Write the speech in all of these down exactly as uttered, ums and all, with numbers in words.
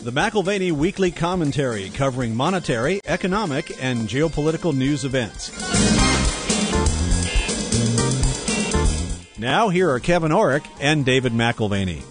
The McIlvaney Weekly Commentary, covering monetary, economic, and geopolitical news events. Now, here are Kevin Orrick and David McIlvaney.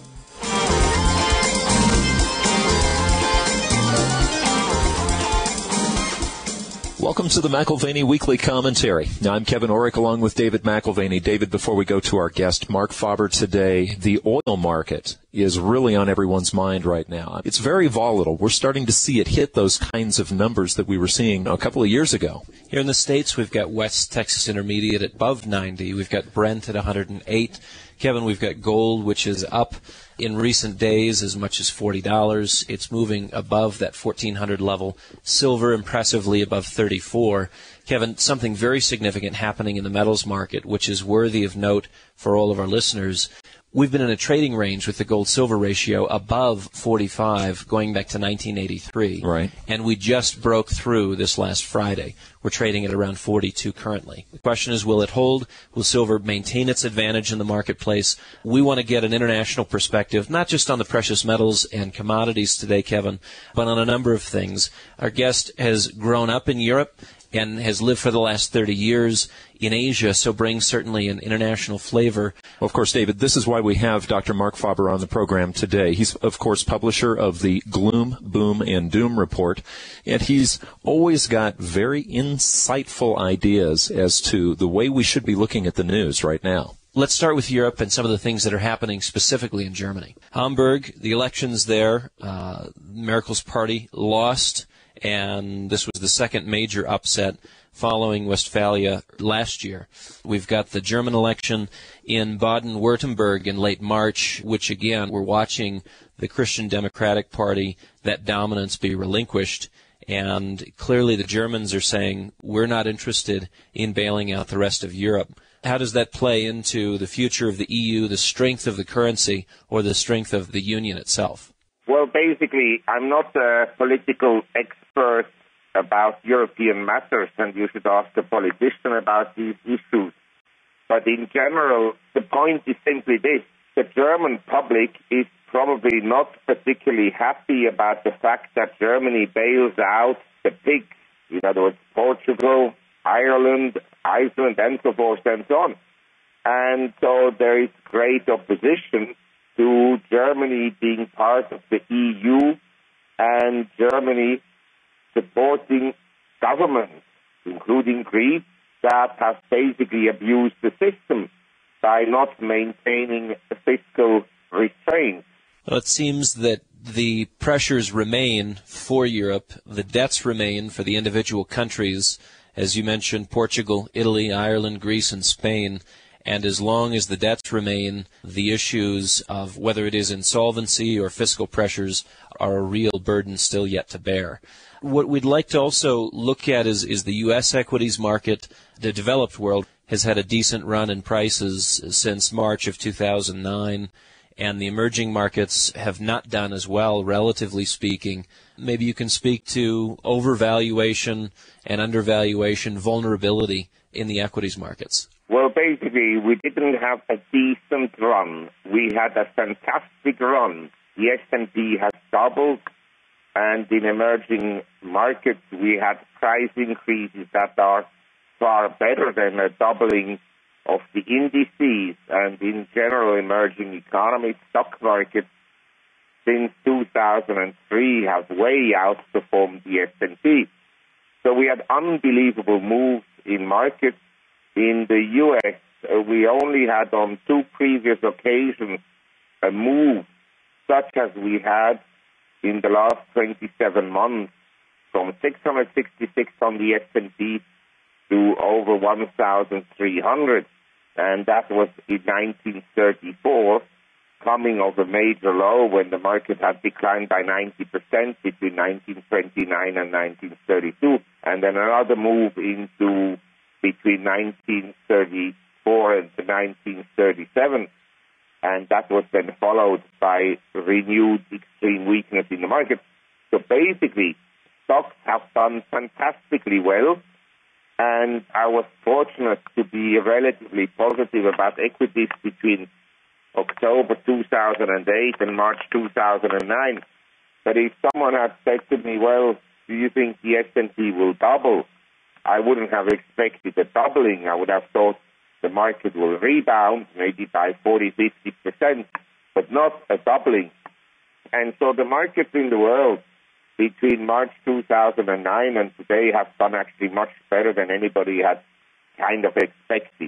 Welcome to the McIlvaney Weekly Commentary. Now, I'm Kevin Orrick along with David McIlvaney. David, before we go to our guest, Mark Faber, today, the oil market is really on everyone's mind right now. It's very volatile. We're starting to see it hit those kinds of numbers that we were seeing a couple of years ago. Here in the States, we've got West Texas Intermediate at above ninety. We've got Brent at one hundred eight. Kevin, we've got gold, which is up in recent days as much as forty dollars. It's moving above that fourteen hundred level. Silver impressively above thirty-four. Kevin, something very significant happening in the metals market, which is worthy of note for all of our listeners. We've been in a trading range with the gold-silver ratio above forty-five going back to nineteen eighty-three. Right. And we just broke through this last Friday. We're trading at around forty-two currently. The question is, will it hold? Will silver maintain its advantage in the marketplace? We want to get an international perspective, not just on the precious metals and commodities today, Kevin, but on a number of things. Our guest has grown up in Europe and has lived for the last thirty years in Asia, so brings certainly an international flavor. Well, of course, David, this is why we have Doctor Mark Faber on the program today. He's, of course, publisher of the Gloom, Boom, and Doom report, and he's always got very insightful ideas as to the way we should be looking at the news right now. Let's start with Europe and some of the things that are happening specifically in Germany. Hamburg, the elections there, uh, Merkel's party lost, and this was the second major upset following Westphalia last year. We've got the German election in Baden-Württemberg in late March, which again, we're watching the Christian Democratic Party, that dominance be relinquished. And clearly the Germans are saying, we're not interested in bailing out the rest of Europe. How does that play into the future of the E U, the strength of the currency, or the strength of the Union itself? Well, basically, I'm not a political expert about European matters, and you should ask a politician about these issues. But in general, the point is simply this. The German public is probably not particularly happy about the fact that Germany bails out the pigs, in other words, Portugal, Ireland, Iceland, and so forth and so on. And so there is great opposition to Germany being part of the E U and Germany supporting governments, including Greece, that have basically abused the system by not maintaining fiscal restraint. Well, it seems that the pressures remain for Europe, the debts remain for the individual countries, as you mentioned, Portugal, Italy, Ireland, Greece, and Spain. And as long as the debts remain, the issues of whether it is insolvency or fiscal pressures are a real burden still yet to bear. What we'd like to also look at is, is the U S equities market. The developed world has had a decent run in prices since March of two thousand nine, and the emerging markets have not done as well, relatively speaking. Maybe you can speak to overvaluation and undervaluation, vulnerability in the equities markets. Well, basically, we didn't have a decent run. We had a fantastic run. The S and P has doubled, and in emerging markets, we had price increases that are far better than a doubling of the indices. And in general, emerging economy stock markets since two thousand three have way outperformed the S and P. So we had unbelievable moves in markets. In the U S, uh, we only had on two previous occasions a move such as we had in the last twenty-seven months, from six hundred sixty-six on the S and P to over one thousand three hundred. And that was in nineteen thirty-four, coming of a major low when the market had declined by ninety percent between nineteen twenty-nine and nineteen thirty-two. And then another move into between nineteen thirty-four and nineteen thirty-seven, and that was then followed by renewed extreme weakness in the market. So basically, stocks have done fantastically well, and I was fortunate to be relatively positive about equities between October two thousand eight and March two thousand nine. But if someone had said to me, well, do you think the S and P will double? I wouldn't have expected a doubling. I would have thought the market will rebound maybe by forty, fifty percent, but not a doubling. And so the markets in the world between March two thousand nine and today have done actually much better than anybody had kind of expected.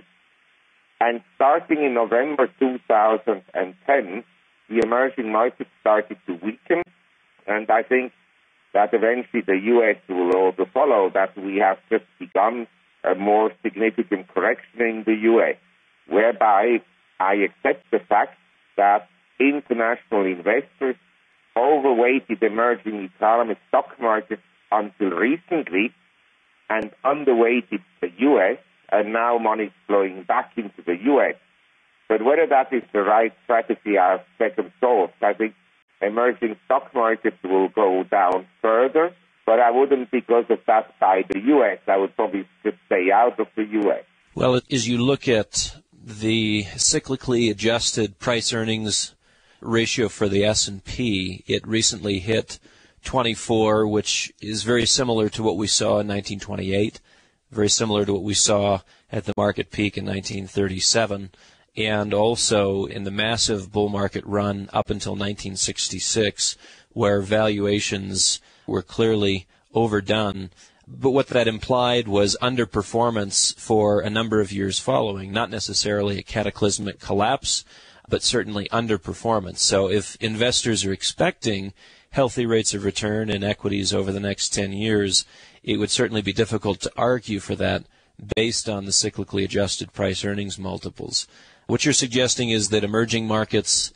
And starting in November two thousand ten, the emerging markets started to weaken, and I think that eventually the U S will also follow, that we have just begun a more significant correction in the U S, whereby I accept the fact that international investors overweighted emerging economy stock markets until recently and underweighted the U S, and now money is flowing back into the U S. But whether that is the right strategy, I have second thoughts. I think emerging stock markets will go down further, but I wouldn't, because of that, buy the U S. I would probably just stay out of the U S. Well, as you look at the cyclically adjusted price-earnings ratio for the S and P, it recently hit twenty-four, which is very similar to what we saw in nineteen twenty-eight, very similar to what we saw at the market peak in nineteen thirty-seven, and also in the massive bull market run up until nineteen sixty-six, where valuations were clearly overdone. But what that implied was underperformance for a number of years following, not necessarily a cataclysmic collapse, but certainly underperformance. So if investors are expecting healthy rates of return in equities over the next ten years, it would certainly be difficult to argue for that based on the cyclically adjusted price-earnings multiples. What you're suggesting is that emerging markets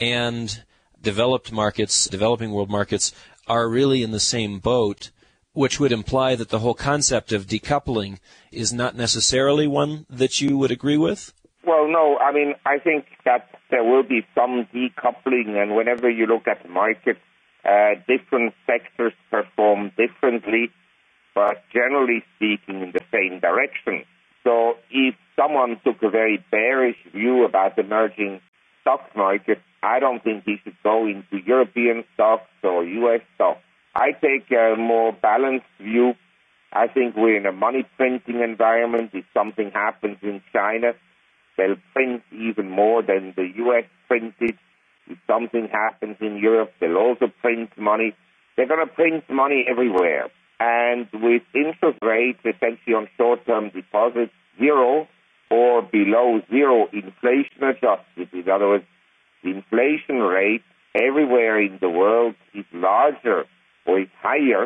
and developed markets, developing world markets, are really in the same boat, which would imply that the whole concept of decoupling is not necessarily one that you would agree with? Well, no. I mean, I think that there will be some decoupling, and whenever you look at the market, uh, different sectors perform differently, but generally speaking in the same direction. So if someone took a very bearish view about emerging stock markets, I don't think he should go into European stocks or U S stocks. I take a more balanced view. I think we're in a money printing environment. If something happens in China, they'll print even more than the U S printed. If something happens in Europe, they'll also print money. They're going to print money everywhere. And with interest rates essentially on short-term deposits zero or below zero inflation adjusted, in other words, the inflation rate everywhere in the world is larger or is higher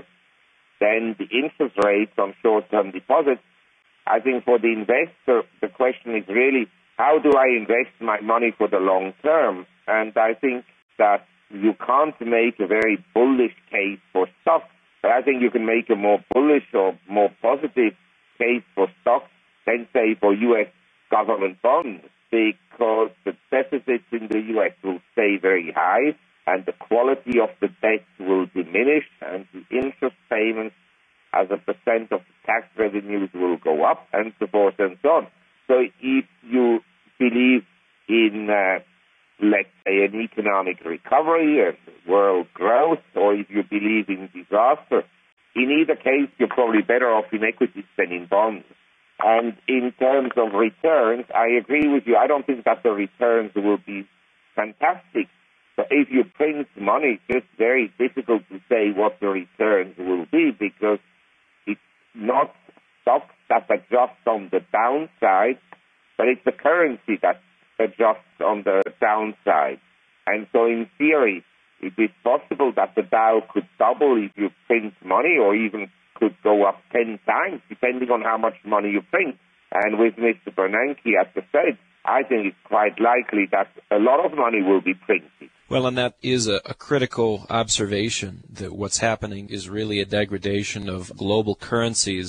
than the interest rates on short-term deposits. I think for the investor, the question is really, how do I invest my money for the long term? And I think that you can't make a very bullish case for stocks, but I think you can make a more bullish or more positive case for stocks than, say, for U S government bonds, because the deficits in the U S will stay very high and the quality of the debt will diminish and the interest payments as a percent of the tax revenues will go up and so forth and so on. So if you believe in, uh, let's say, an economic recovery and world growth, or if you believe in disaster, in either case, you're probably better off in equities than in bonds. And in terms of returns, I agree with you. I don't think that the returns will be fantastic. But if you print money, it's just very difficult to say what the returns will be, because it's not stocks that adjust on the downside, but it's the currency that adjusts on the downside. And so in theory, it is possible that the Dow could double if you print money, or even could go up ten times, depending on how much money you print. And with Mister Bernanke at the Fed, I think it's quite likely that a lot of money will be printed. Well, and that is a, a critical observation, that what's happening is really a degradation of global currencies.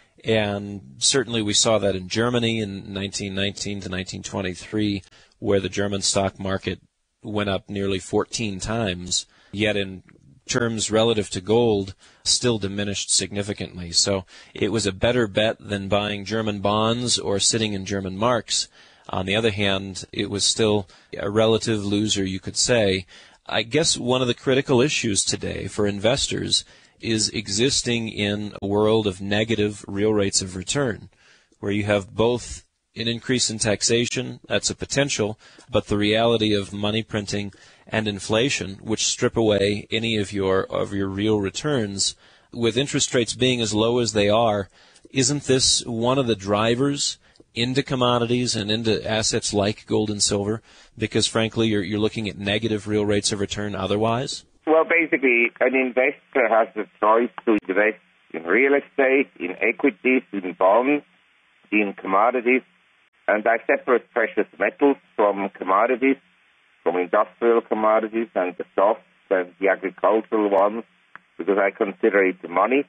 And certainly we saw that in Germany in nineteen nineteen to nineteen twenty-three, where the German stock market went up nearly fourteen times, yet in terms relative to gold, still diminished significantly. So it was a better bet than buying German bonds or sitting in German marks. On the other hand, it was still a relative loser, you could say. I guess one of the critical issues today for investors is existing in a world of negative real rates of return, where you have both an increase in taxation, that's a potential, but the reality of money printing and inflation, which strip away any of your of your real returns, with interest rates being as low as they are, isn't this one of the drivers into commodities and into assets like gold and silver? Because frankly, you're you're looking at negative real rates of return otherwise? Well, basically, an investor has the choice to invest in real estate, in equities, in bonds, in commodities, and I separate precious metals from commodities, from industrial commodities and the softs and the agricultural ones, because I consider it money.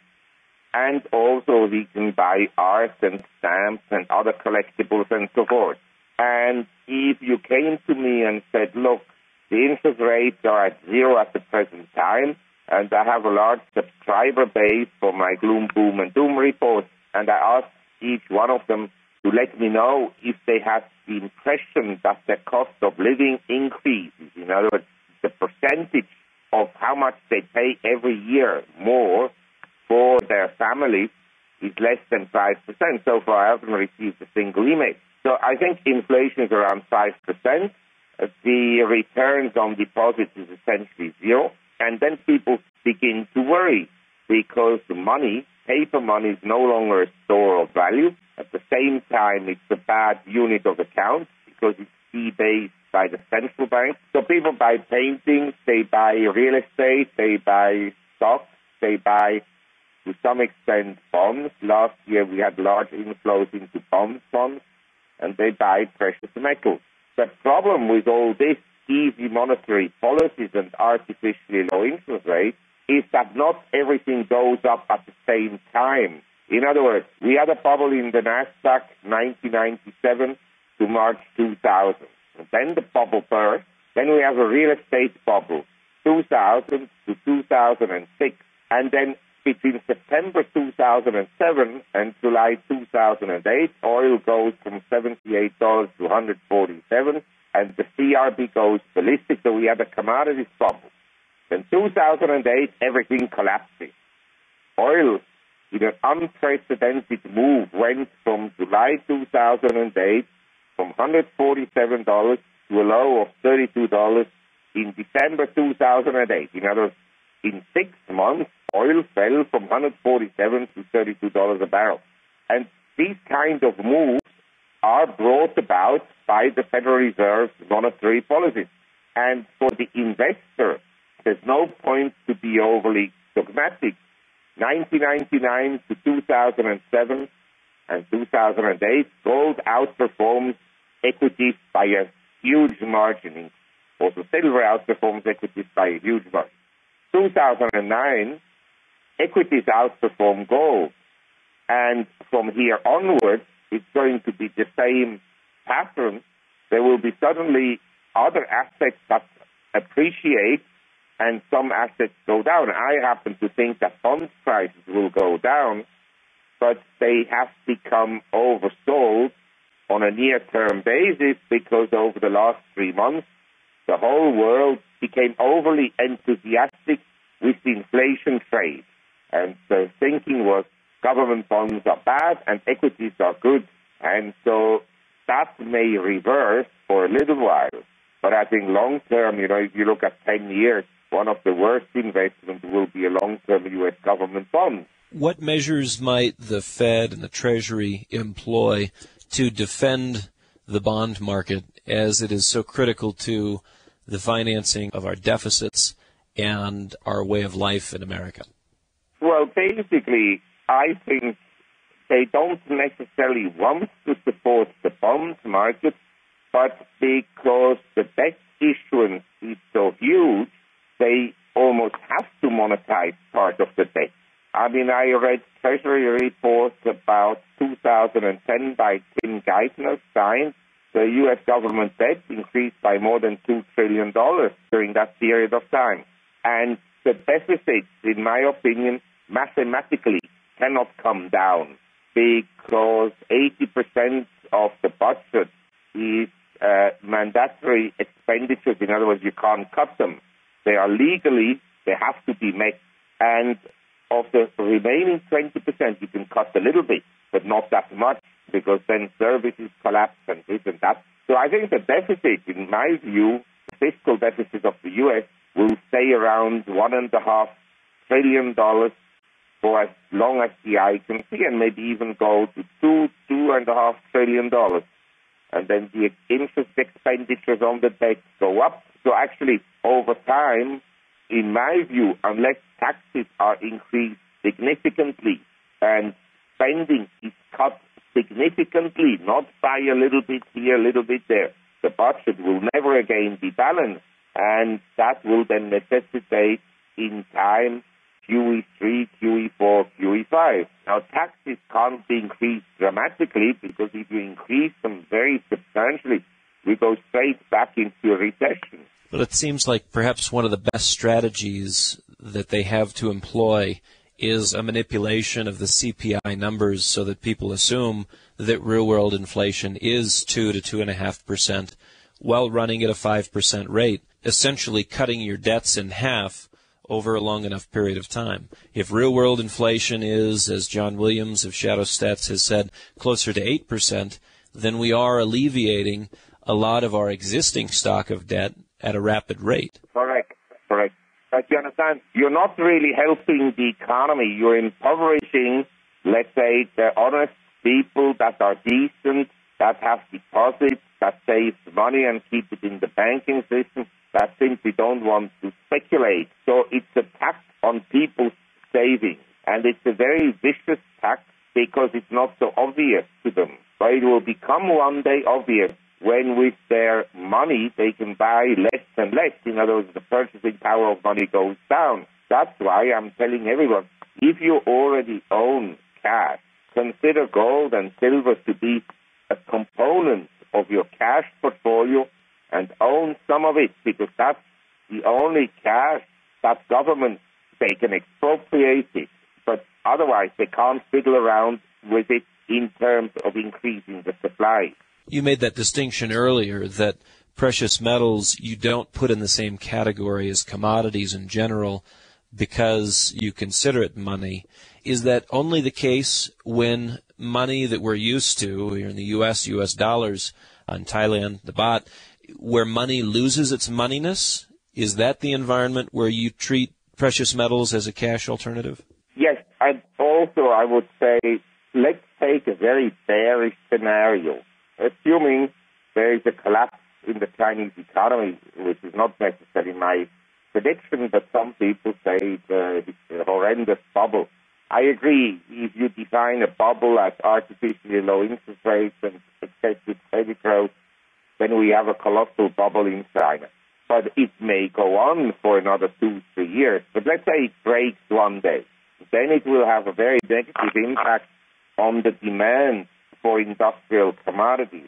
And also we can buy art and stamps and other collectibles and so forth. And if you came to me and said, look, the interest rates are at zero at the present time, and I have a large subscriber base for my gloom, boom, and doom reports, and I asked each one of them to let me know if they have the impression that the cost of living increases. In other words, the percentage of how much they pay every year more for their families is less than five percent. So far, I haven't received a single email. So I think inflation is around five percent. The returns on deposits is essentially zero. And then people begin to worry because the money, paper money, is no longer a store of value. At the same time, it's a bad unit of account because it's fee-based by the central bank. So people buy paintings, they buy real estate, they buy stocks, they buy, to some extent, bonds. Last year, we had large inflows into bond funds, and they buy precious metals. The problem with all this easy monetary policies and artificially low interest rates is that not everything goes up at the same time. In other words, we had a bubble in the Nasdaq nineteen ninety-seven to March two thousand. And then the bubble burst. Then we have a real estate bubble, two thousand to two thousand six. And then between September two thousand seven and July two thousand eight, oil goes from seventy-eight dollars to one hundred forty-seven dollars, and the C R B goes ballistic, so we had a commodities bubble. In two thousand eight, everything collapses. Oil, in an unprecedented move, went from July two thousand eight from one hundred forty-seven dollars to a low of thirty-two dollars in December two thousand eight. In other words, in six months, oil fell from one hundred forty-seven dollars to thirty-two dollars a barrel. And these kind of moves are brought about by the Federal Reserve's monetary policies. And for the investor, there's no point to be overly dogmatic. nineteen ninety-nine to two thousand seven and two thousand eight, gold outperforms equities by a huge margin. Also, silver outperforms equities by a huge margin. two thousand nine, equities outperform gold. And from here onwards, it's going to be the same pattern. There will be suddenly other assets that appreciate and some assets go down. I happen to think that bond prices will go down, but they have become oversold on a near-term basis because over the last three months, the whole world became overly enthusiastic with the inflation trade. And the thinking was government bonds are bad and equities are good. And so that may reverse for a little while. But I think long-term, you know, if you look at ten years, one of the worst investments will be a long-term U S government bond. What measures might the Fed and the Treasury employ to defend the bond market as it is so critical to the financing of our deficits and our way of life in America? Well, basically, I think they don't necessarily want to support the bond market, but because the debt issuance is so huge, they almost have to monetize part of the debt. I mean, I read Treasury reports about two thousand ten by Tim Geithner signed. The U S government debt increased by more than two trillion dollars during that period of time. And the deficits, in my opinion, mathematically cannot come down because eighty percent of the budget is uh, mandatory expenditures. In other words, you can't cut them. They are legally, they have to be met. And of the remaining twenty percent, you can cut a little bit, but not that much, because then services collapse and this and that. So I think the deficit, in my view, the fiscal deficit of the U S will stay around one and a half trillion dollars for as long as the eye can see, and maybe even go to two, two and a half trillion dollars. And then the interest expenditures on the debt go up. So actually, over time, in my view, unless taxes are increased significantly and spending is cut significantly, not by a little bit here, a little bit there, the budget will never again be balanced, and that will then necessitate in time Q E three, Q E four, Q E five. Now, taxes can't be increased dramatically, because if you increase them very substantially, we go straight back into a recession. But it seems like perhaps one of the best strategies that they have to employ is a manipulation of the C P I numbers so that people assume that real-world inflation is two to two point five percent while running at a five percent rate, essentially cutting your debts in half over a long enough period of time. If real-world inflation is, as John Williams of Shadow Stats has said, closer to eight percent, then we are alleviating a lot of our existing stock of debt at a rapid rate. Correct, correct. But you understand, you're not really helping the economy. You're impoverishing, let's say, the honest people that are decent, that have deposits, that save money and keep it in the banking system, that simply don't want to speculate. So it's a tax on people's savings. And it's a very vicious tax because it's not so obvious to them. But it will become one day obvious when with their money they can buy less and less. In other words, the purchasing power of money goes down. That's why I'm telling everyone, if you already own cash, consider gold and silver to be a component of your cash portfolio and own some of it, because that's the only cash that governments, they can expropriate it, but otherwise they can't fiddle around with it in terms of increasing the supply. You made that distinction earlier that precious metals you don't put in the same category as commodities in general because you consider it money. Is that only the case when money that we're used to here in the U S, U S dollars, in Thailand, the baht, where money loses its moneyness? Is that the environment where you treat precious metals as a cash alternative? Yes, and also I would say, let's take a very bearish scenario. Assuming there is a collapse in the Chinese economy, which is not necessarily my prediction, but some people say it's a, it's a horrendous bubble. I agree, if you define a bubble as artificially low interest rates and excessive credit growth, then we have a colossal bubble in China. But it may go on for another two, three years. But let's say it breaks one day. Then it will have a very negative impact on the demand for industrial commodities.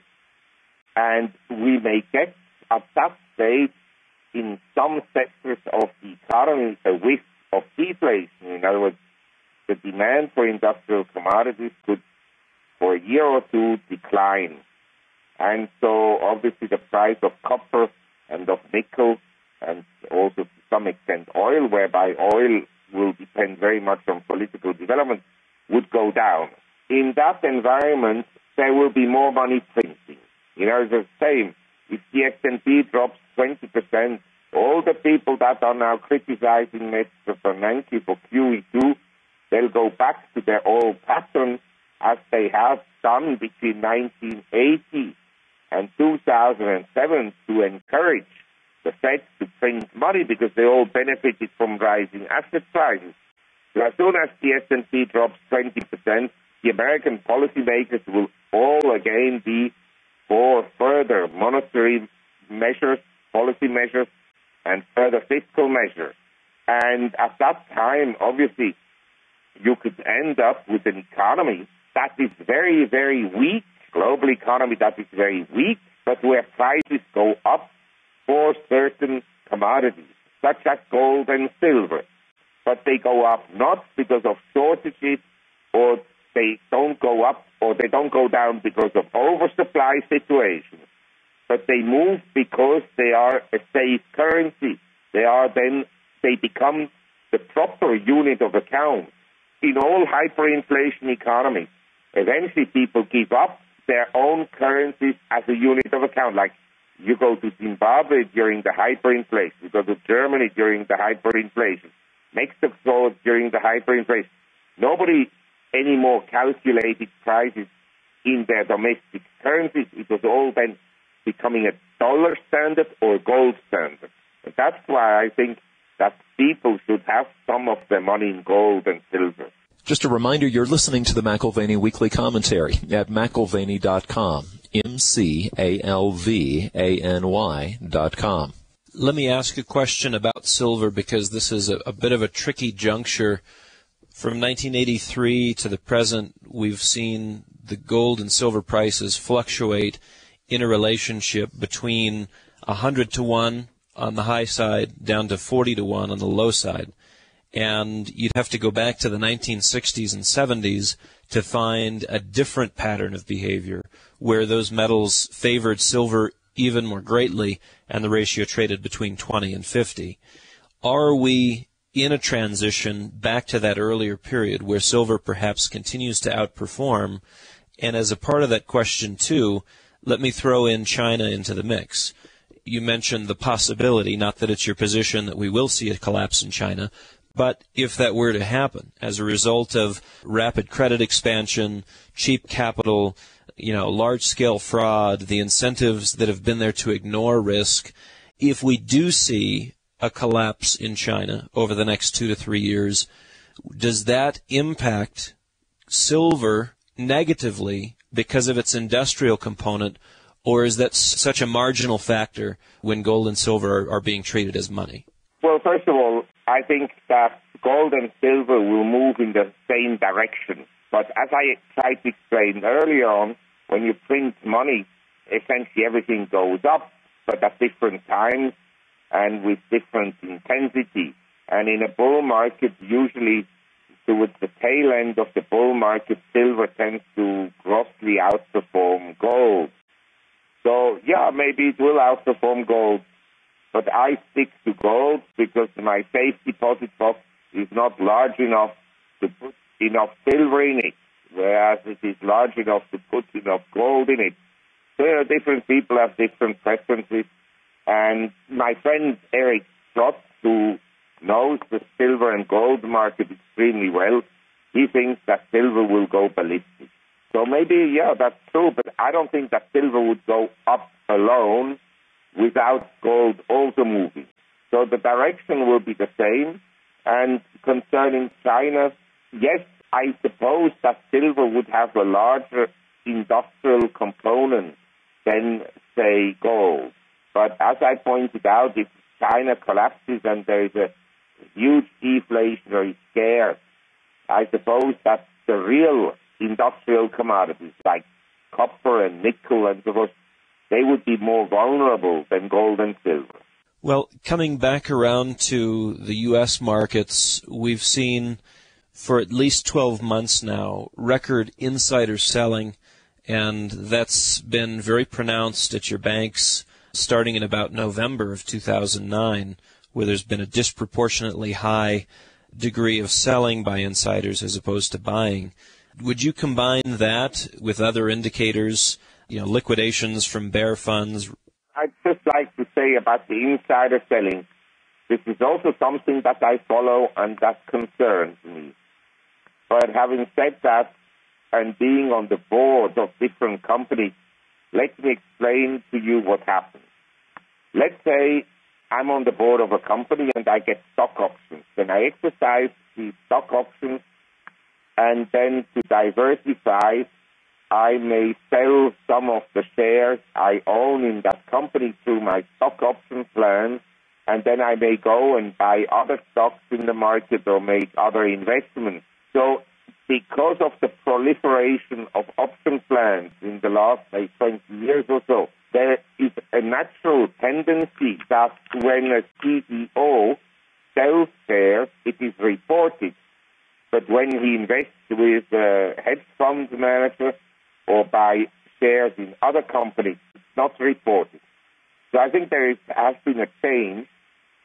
And we may get at that stage in some sectors of the economy a whiff of deflation. In other words, the demand for industrial commodities could, for a year or two, decline. And so obviously the price of copper and of nickel and also to some extent oil, whereby oil will depend very much on political development, would go down. In that environment, there will be more money printing. You know, it's the same. If the S and P drops twenty percent, all the people that are now criticizing Mister Bernanke for Q E two, they'll go back to their old pattern as they have done between nineteen eighty and two thousand seven to encourage the Fed to print money because they all benefited from rising asset prices. So as soon as the S and P drops twenty percent, the American policymakers will all again be for further monetary measures, policy measures, and further fiscal measures. And at that time, obviously, you could end up with an economy that is very, very weak, global economy that is very weak, but where prices go up for certain commodities, such as gold and silver. But they go up not because of shortages, or they don't go up, or they don't go down because of oversupply situations, but they move because they are a safe currency. they are then, they become the proper unit of account. In all hyperinflation economies, eventually people give up their own currencies as a unit of account. Like you go to Zimbabwe during the hyperinflation, you go to Germany during the hyperinflation, Mexico during the hyperinflation. Nobody anymore calculated prices in their domestic currencies. It was all then becoming a dollar standard or gold standard. And that's why I think that people should have some of their money in gold and silver. Just a reminder, you're listening to the McAlvany Weekly Commentary at McAlvany dot com, M C A L V A N Y dot com. Let me ask a question about silver, because this is a, a bit of a tricky juncture. From nineteen eighty-three to the present, we've seen the gold and silver prices fluctuate in a relationship between one hundred to one on the high side down to forty to one on the low side. And you'd have to go back to the nineteen sixties and seventies to find a different pattern of behavior where those metals favored silver even more greatly and the ratio traded between twenty and fifty. Are we in a transition back to that earlier period where silver perhaps continues to outperform? And as a part of that question, too, let me throw in China into the mix. You mentioned the possibility, not that it's your position that we will see a collapse in China, but if that were to happen as a result of rapid credit expansion, cheap capital, you know, large-scale fraud, the incentives that have been there to ignore risk, if we do see a collapse in China over the next two to three years, does that impact silver negatively because of its industrial component, or is that such a marginal factor when gold and silver are, are being treated as money? Well, first of all, I think that gold and silver will move in the same direction. But as I tried to explain earlier on, when you print money, essentially everything goes up, but at different times and with different intensity. And in a bull market, usually towards the tail end of the bull market, silver tends to grossly outperform gold. So, yeah, maybe it will outperform gold. But I stick to gold because my safe deposit box is not large enough to put enough silver in it, whereas it is large enough to put enough gold in it. So, you know, different people have different preferences. And my friend Eric Trotz, who knows the silver and gold market extremely well, he thinks that silver will go ballistic. So maybe, yeah, that's true, but I don't think that silver would go up alone without gold also moving. So the direction will be the same. And concerning China, yes, I suppose that silver would have a larger industrial component than, say, gold. But as I pointed out, if China collapses and there is a huge deflationary scare, I suppose that the real industrial commodities like copper and nickel and so forth, they would be more vulnerable than gold and silver. Well, coming back around to the U S markets, we've seen for at least twelve months now record insider selling, and that's been very pronounced at your banks starting in about November of two thousand nine, where there's been a disproportionately high degree of selling by insiders as opposed to buying. Would you combine that with other indicators, you know, liquidations from bear funds? I'd just like to say about the insider selling, this is also something that I follow and that concerns me. But having said that, and being on the board of different companies, let me explain to you what happens. Let's say I'm on the board of a company and I get stock options. Then I exercise these stock options, and then to diversify, I may sell some of the shares I own in that company through my stock option plan, and then I may go and buy other stocks in the market or make other investments. So because of the proliferation of option plans in the last like, twenty years or so, there is a natural tendency that when a C E O sells shares, it is reported. But when he invests with a hedge fund manager or buy shares in other companies, it's not reported. So I think there is, has been a change,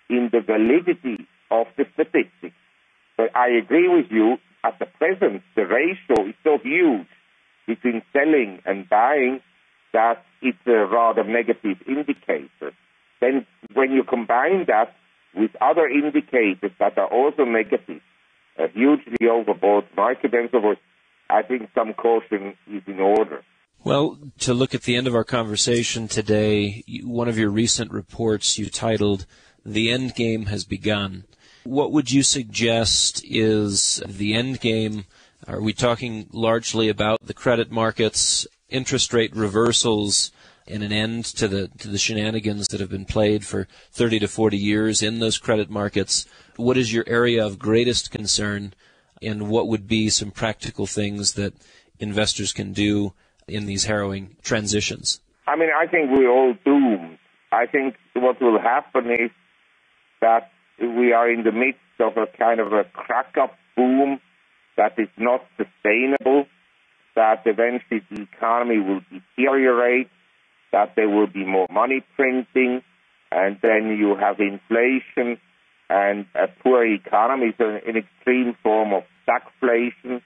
in the validity of the statistics. But I agree with you, at the present, the ratio is so huge between selling and buying that it's a rather negative indicator. Then when you combine that with other indicators that are also negative, a hugely overbought market and so forth, I think some caution is in order. Well, to look at the end of our conversation today, one of your recent reports you titled, "The End Game Has Begun." What would you suggest is the end game? Are we talking largely about the credit markets, interest rate reversals, and an end to the to the shenanigans that have been played for thirty to forty years in those credit markets? What is your area of greatest concern, and what would be some practical things that investors can do in these harrowing transitions? I mean, I think we're all doomed. I think what will happen is that we are in the midst of a kind of a crack-up boom that is not sustainable, that eventually the economy will deteriorate, that there will be more money printing, and then you have inflation and a poor economy, so an extreme form of stagflation.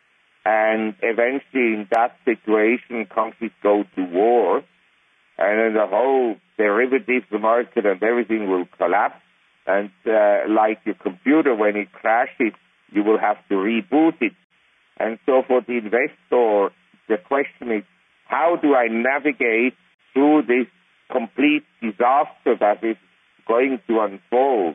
And eventually in that situation, countries go to war, and then the whole derivatives market and everything will collapse. And uh, like your computer, when it crashes, you will have to reboot it. And so for the investor, the question is, how do I navigate through this complete disaster that is going to unfold?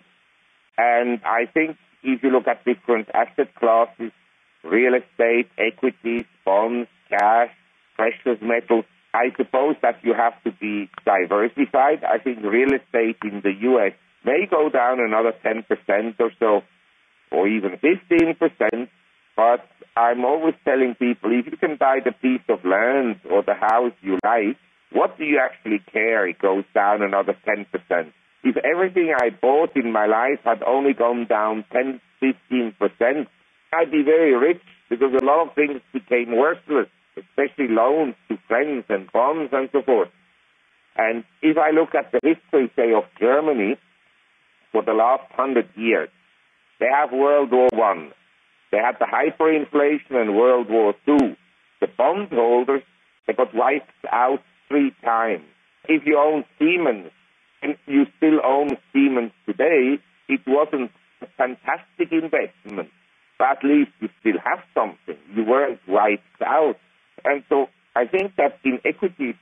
And I think if you look at different asset classes, real estate, equities, bonds, cash, precious metals, I suppose that you have to be diversified. I think real estate in the U S may go down another ten percent or so, or even fifteen percent, but I'm always telling people, if you can buy the piece of land or the house you like, what do you actually care? It goes down another ten percent. If everything I bought in my life had only gone down ten, fifteen percent, I'd be very rich, because a lot of things became worthless, especially loans to friends and bonds and so forth. And if I look at the history, say, of Germany, for the last hundred years, they have World War One. They had the hyperinflation and World War Two. The bondholders, they got wiped out three times. If you own Siemens, and you still own Siemens today, it wasn't a fantastic investment, but at least you still have something. You weren't wiped out. And so I think that in equities,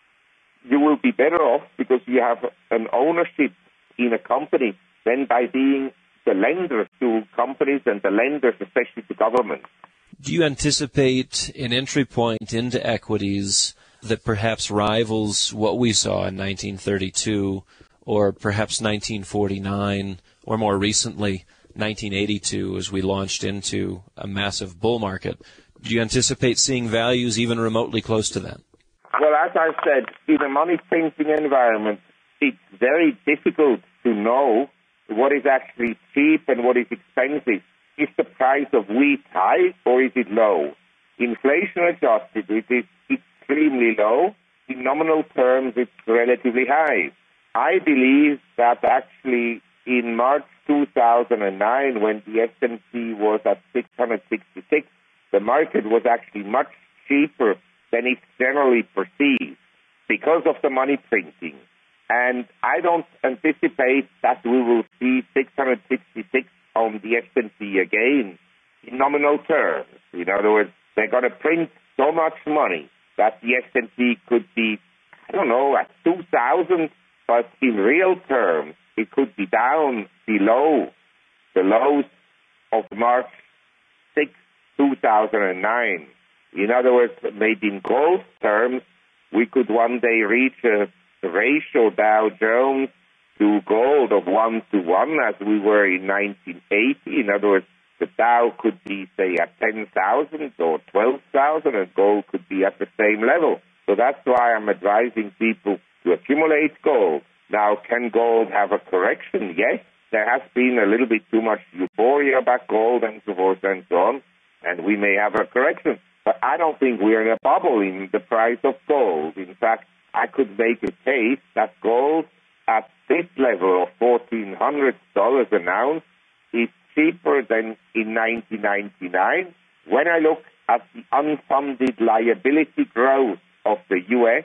you will be better off because you have an ownership in a company than by being the lender to companies and the lenders, especially to government. Do you anticipate an entry point into equities that perhaps rivals what we saw in nineteen thirty-two or perhaps nineteen forty-nine or more recently nineteen eighty-two as we launched into a massive bull market? Do you anticipate seeing values even remotely close to that? Well, as I said, in a money printing environment, it's very difficult to know what is actually cheap and what is expensive. Is the price of wheat high or is it low? Inflation adjusted, it is extremely low. In nominal terms, it's relatively high. I believe that actually in March two thousand nine, when the S and P was at six hundred sixty-six, the market was actually much cheaper than it's generally perceived because of the money printing. And I don't anticipate that we will see six hundred sixty-six on the S and P again in nominal terms. In other words, they're going to print so much money that the S and P could be, I don't know, at two thousand, but in real terms, it could be down below the lows of March sixth, two thousand nine. In other words, maybe in gold terms, we could one day reach a ratio Dow Jones to gold of one to one as we were in nineteen eighty. In other words, the Dow could be, say, at ten thousand or twelve thousand, and gold could be at the same level. So that's why I'm advising people to accumulate gold. Now, can gold have a correction? Yes. There has been a little bit too much euphoria about gold and so forth and so on, and we may have a correction. But I don't think we're in a bubble in the price of gold. In fact, I could make a case that gold at this level of fourteen hundred dollars an ounce is cheaper than in nineteen ninety-nine. When I look at the unfunded liability growth of the U S,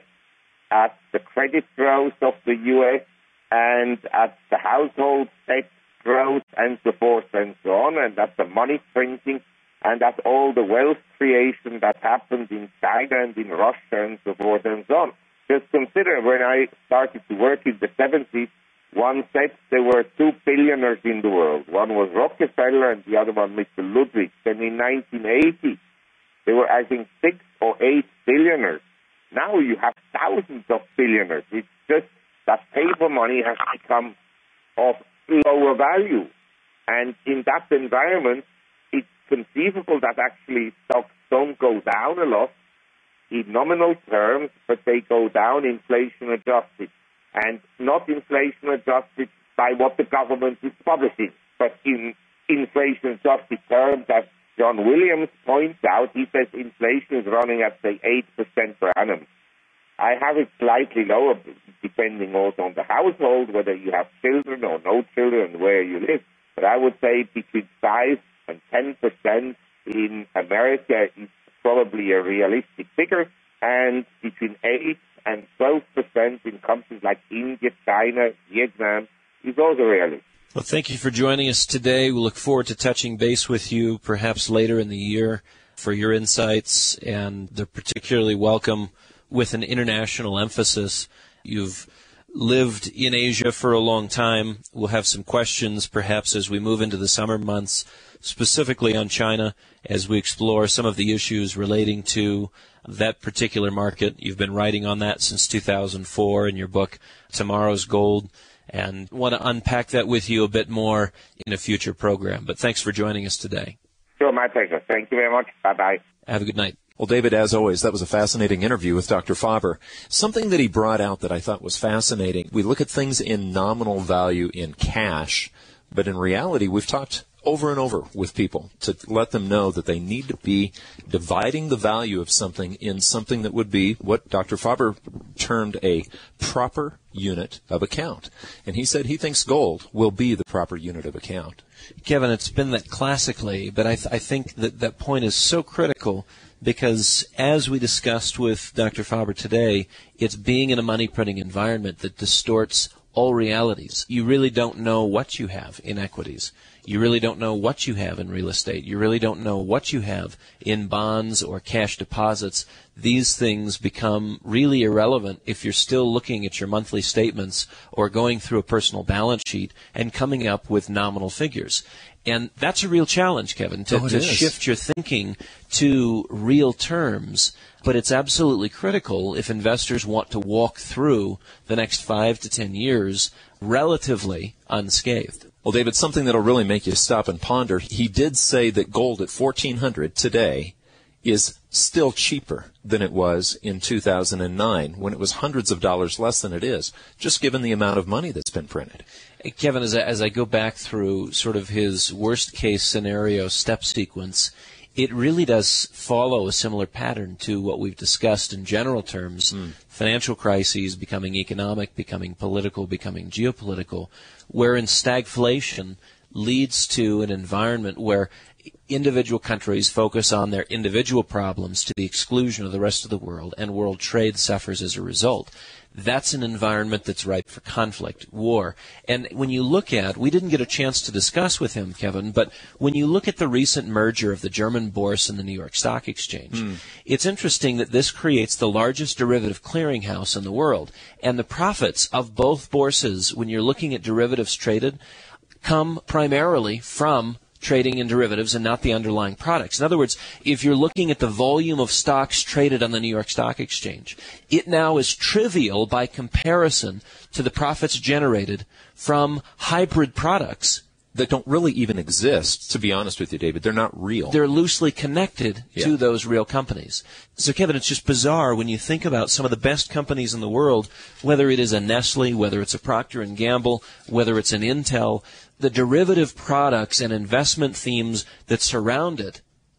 at the credit growth of the U S, and at the household debt growth and so forth and so on, and at the money printing, and at all the wealth creation that happened in China and in Russia and so forth and so on. Just consider when I started to work in the seventies, one said there were two billionaires in the world. One was Rockefeller and the other one Mister Ludwig. Then in nineteen eighty, there were, I think, six or eight billionaires. Now you have thousands of billionaires. It's just that paper money has become of lower value. And in that environment, it's conceivable that actually stocks don't go down a lot in nominal terms, but they go down inflation adjusted. And not inflation adjusted by what the government is publishing, but in inflation adjusted terms, as John Williams points out. He says inflation is running at, say, eight percent per annum. I have it slightly lower, depending also on the household, whether you have children or no children, where you live. But I would say between five and ten percent in America is probably a realistic figure, and between eight and twelve percent in countries like India, China, Vietnam is also realistic. Well, thank you for joining us today. We look forward to touching base with you perhaps later in the year for your insights, and they're particularly welcome with an international emphasis. You've lived in Asia for a long time. We'll have some questions perhaps as we move into the summer months, specifically on China, as we explore some of the issues relating to that particular market. You've been writing on that since two thousand four in your book, Tomorrow's Gold, and want to unpack that with you a bit more in a future program. But thanks for joining us today. Sure, my pleasure. Thank you very much. Bye-bye. Have a good night. Well, David, as always, that was a fascinating interview with Doctor Faber. Something that he brought out that I thought was fascinating, we look at things in nominal value in cash, but in reality, we've talked over and over with people to let them know that they need to be dividing the value of something in something that would be what Doctor Faber termed a proper unit of account. And he said he thinks gold will be the proper unit of account. Kevin, it's been that classically, but I, th- I think that that point is so critical because, as we discussed with Doctor Faber today, it's being in a money printing environment that distorts all realities. You really don't know what you have in equities. You really don't know what you have in real estate. You really don't know what you have in bonds or cash deposits. These things become really irrelevant if you're still looking at your monthly statements or going through a personal balance sheet and coming up with nominal figures. And that's a real challenge, Kevin, to, oh, to is. shift your thinking to real terms. But it's absolutely critical if investors want to walk through the next five to ten years relatively unscathed. Well, David, something that'll really make you stop and ponder, he did say that gold at fourteen hundred dollars today is still cheaper than it was in two thousand nine, when it was hundreds of dollars less than it is, just given the amount of money that's been printed. Kevin, as I, as I go back through sort of his worst-case scenario step sequence, it really does follow a similar pattern to what we've discussed in general terms, mm. financial crises becoming economic, becoming political, becoming geopolitical, wherein stagflation leads to an environment where individual countries focus on their individual problems to the exclusion of the rest of the world, and world trade suffers as a result. That's an environment that's ripe for conflict, war. And when you look at, we didn't get a chance to discuss with him, Kevin, but when you look at the recent merger of the German Bourse and the New York Stock Exchange, mm. it's interesting that this creates the largest derivative clearinghouse in the world. And the profits of both bourses, when you're looking at derivatives traded, come primarily from trading in derivatives and not the underlying products. In other words, if you're looking at the volume of stocks traded on the New York Stock Exchange, it now is trivial by comparison to the profits generated from hybrid products that don't really even exist, to be honest with you, David. They're not real. They're loosely connected yeah. to those real companies. So, Kevin, it's just bizarre when you think about some of the best companies in the world, whether it is a Nestle, whether it's a Procter and Gamble, whether it's an Intel, the derivative products and investment themes that surround it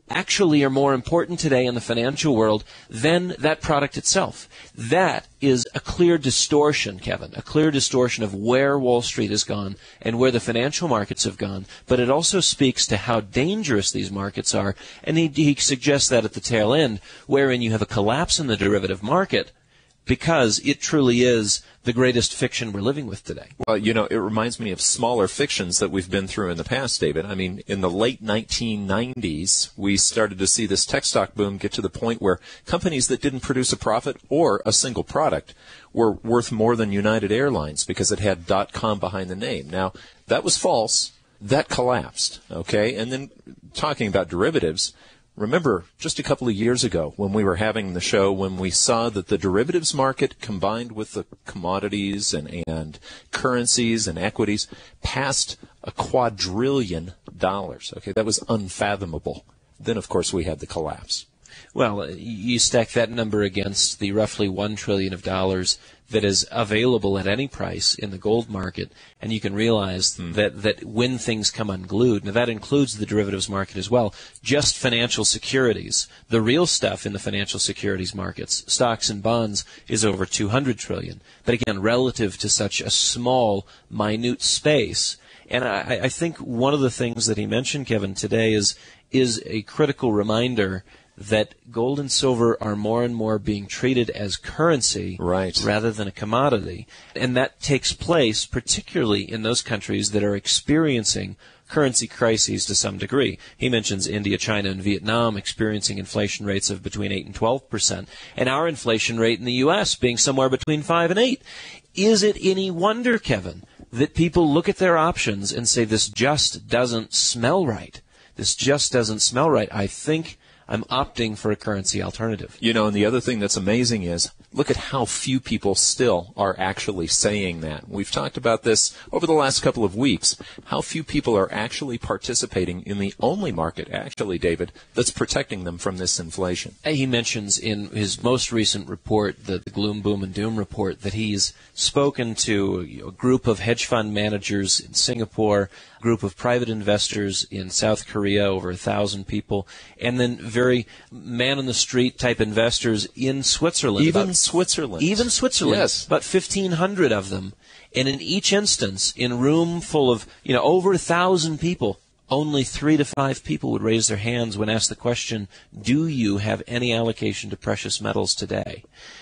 actually are more important today in the financial world than that product itself. That is a clear distortion, Kevin, a clear distortion of where Wall Street has gone and where the financial markets have gone. But it also speaks to how dangerous these markets are. And he, he suggests that at the tail end, wherein you have a collapse in the derivative market, because it truly is the greatest fiction we're living with today. Well, you know, it reminds me of smaller fictions that we've been through in the past, David. I mean, in the late nineteen nineties, we started to see this tech stock boom get to the point where companies that didn't produce a profit or a single product were worth more than United Airlines because it had .com behind the name. Now, that was false. That collapsed, okay? And then talking about derivatives, remember, just a couple of years ago when we were having the show, when we saw that the derivatives market combined with the commodities and, and currencies and equities passed a quadrillion dollars. Okay, that was unfathomable. Then, of course, we had the collapse. Well, you stack that number against the roughly one trillion dollars of dollars that is available at any price in the gold market, and you can realize hmm. that, that when things come unglued, now that includes the derivatives market as well, just financial securities, the real stuff in the financial securities markets, stocks and bonds, is over two hundred trillion dollars. But again, relative to such a small, minute space. And I, I think one of the things that he mentioned, Kevin, today is is a critical reminder that gold and silver are more and more being treated as currency right. rather than a commodity. And that takes place particularly in those countries that are experiencing currency crises to some degree. He mentions India, China, and Vietnam experiencing inflation rates of between eight and twelve percent, and our inflation rate in the U S being somewhere between five and eight. Is it any wonder, Kevin, that people look at their options and say, this just doesn't smell right? This just doesn't smell right. I think I'm opting for a currency alternative. You know, and the other thing that's amazing is, look at how few people still are actually saying that. We've talked about this over the last couple of weeks, how few people are actually participating in the only market, actually, David, that's protecting them from this inflation. He mentions in his most recent report, the Gloom, Boom, and Doom report, that he's spoken to a group of hedge fund managers in Singapore, a group of private investors in South Korea, over a thousand people, and then very man-on-the-street type investors in Switzerland. Even about, Switzerland. Even Switzerland. Yes. About fifteen hundred of them. And in each instance, in a room full of, you know, over a thousand people, only three to five people would raise their hands when asked the question, do you have any allocation to precious metals today?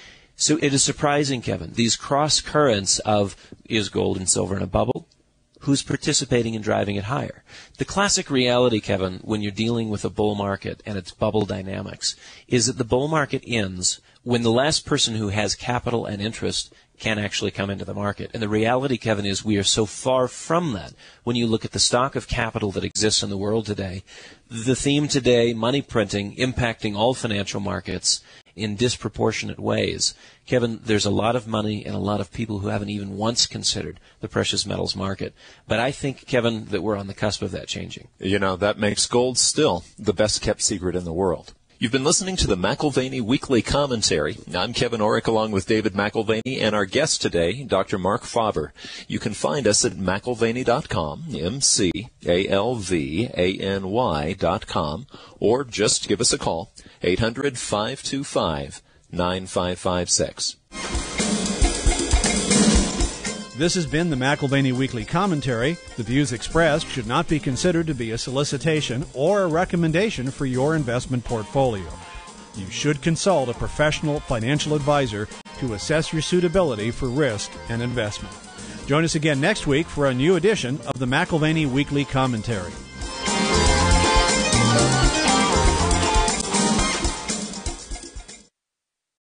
So it is surprising, Kevin, these cross currents of, is gold and silver in a bubble? Who's participating in driving it higher? The classic reality, Kevin, when you're dealing with a bull market and its bubble dynamics, is that the bull market ends when the last person who has capital and interest can actually come into the market. And the reality, Kevin, is we are so far from that. When you look at the stock of capital that exists in the world today, the theme today, money printing, impacting all financial markets in disproportionate ways. Kevin, there's a lot of money and a lot of people who haven't even once considered the precious metals market. But I think, Kevin, that we're on the cusp of that changing. You know, that makes gold still the best kept secret in the world. You've been listening to the McAlvany Weekly Commentary. I'm Kevin Orrick along with David McAlvany and our guest today, Doctor Mark Faber. You can find us at McAlvany dot com, M C A L V A N Y dot com, or just give us a call, eight hundred, five two five, nine five five six. This has been the McAlvany Weekly Commentary. The views expressed should not be considered to be a solicitation or a recommendation for your investment portfolio. You should consult a professional financial advisor to assess your suitability for risk and investment. Join us again next week for a new edition of the McAlvany Weekly Commentary.